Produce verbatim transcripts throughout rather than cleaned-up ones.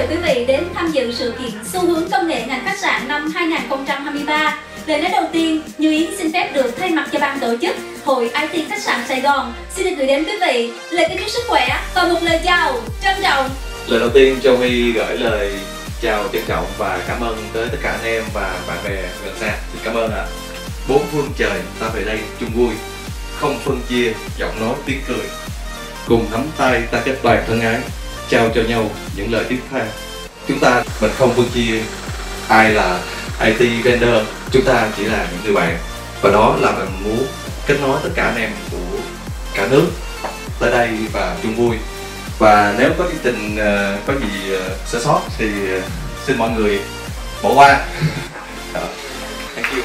quý vị đến tham dự sự kiện xu hướng công nghệ ngành khách sạn năm hai nghìn không trăm hai mươi ba. Lời nói đầu tiên, Như Yến xin phép được thay mặt cho ban tổ chức Hội i tê Khách sạn Sài Gòn xin được gửi đến quý vị lời kính chúc sức khỏe và một lời chào trân trọng. Lời đầu tiên cho Huy gửi lời chào trân trọng và cảm ơn tới tất cả anh em và bạn bè gần xa. Xin cảm ơn ạ. À. Bốn phương trời ta về đây chung vui, không phân chia giọng nói tiếng cười, cùng nắm tay ta kết đoàn thân ái, trao cho nhau những lời tiếc tha. Chúng ta mình không phân chia ai là i tê vendor, chúng ta chỉ là những người bạn, và đó là mình muốn kết nối tất cả anh em của cả nước tới đây và chung vui. Và nếu có chương trình uh, có gì uh, sơ sót thì uh, xin mọi người bỏ qua. Thank you.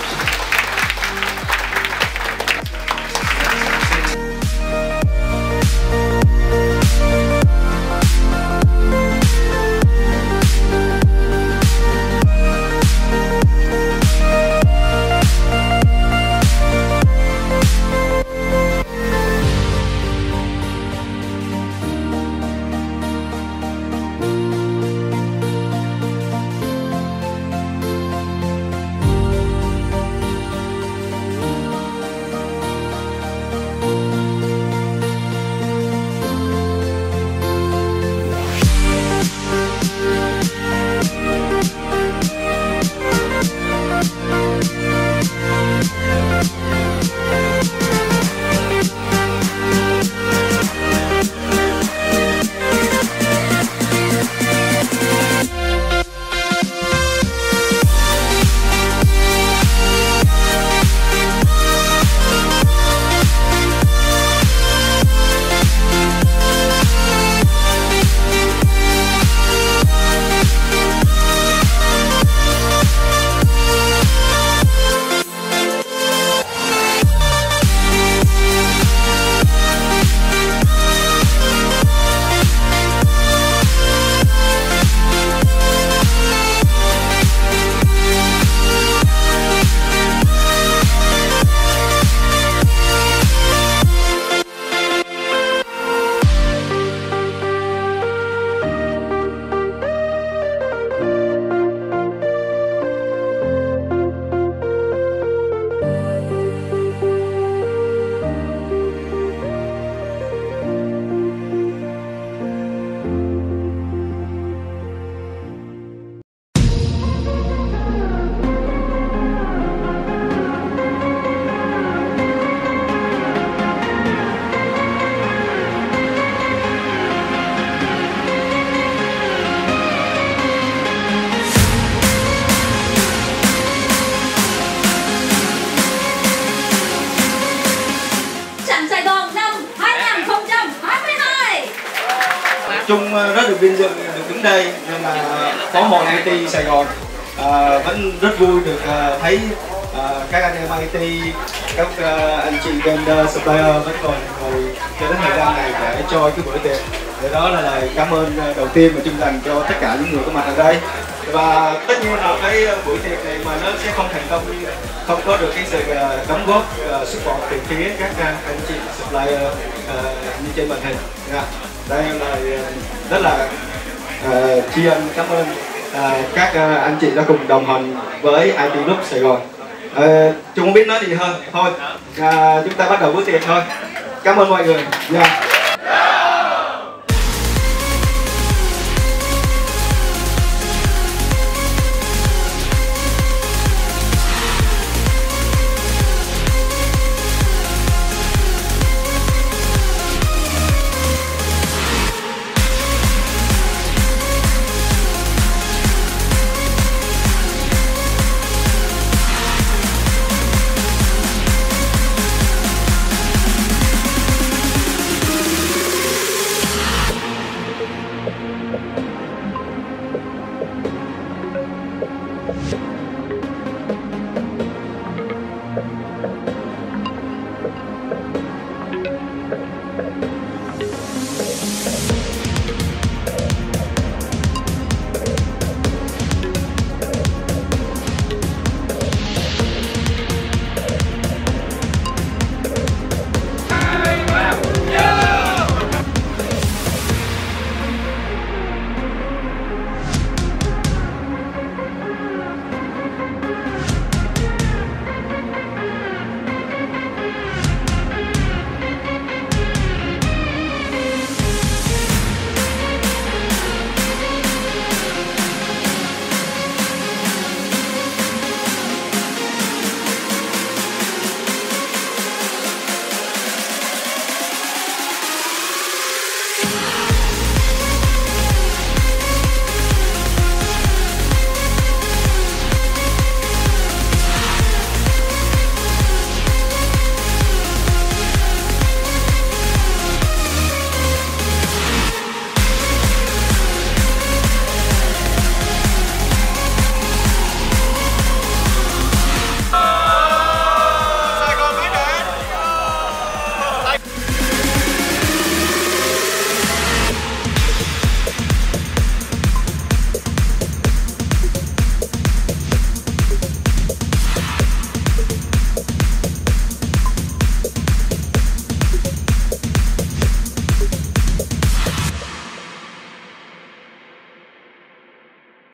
Chung rất được vinh dự được đứng đây, nhưng mà có hội i tê Sài Gòn à, vẫn rất vui được à, thấy à, các anh em i tê, các à, anh chị vendor, supplier vẫn còn ngồi cho đến thời gian này để cho cái bữa tiệc. Để đó là lời cảm ơn đầu tiên mà chúng dành cho tất cả những người có mặt ở đây. Và tất nhiên là cái buổi tiệc này mà nó sẽ không thành công không có được cái sự đóng góp uh, support từ phía các anh chị supplier uh, như trên màn hình. Yeah. Đây là rất là uh, tri ân cảm ơn uh, các uh, anh chị đã cùng đồng hành với i tê Group Sài Gòn. Uh, chúng không biết nói gì hơn thôi, uh, chúng ta bắt đầu bữa tiệc thôi. Cảm ơn mọi người. Yeah.